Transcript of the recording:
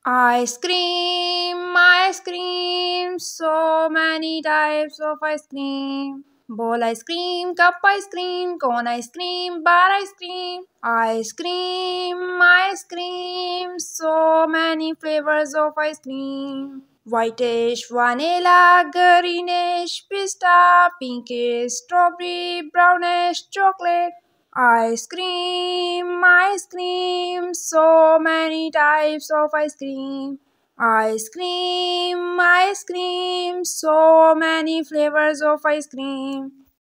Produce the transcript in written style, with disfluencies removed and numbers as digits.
Ice cream, so many types of ice cream. Bowl ice cream, cup ice cream, cone ice cream, bar ice cream. Ice cream, so many flavors of ice cream. Whitish, vanilla, greenish, pista, pinkish, strawberry, brownish, chocolate. Ice cream, so many types of ice cream. Ice cream, so many flavors of ice cream.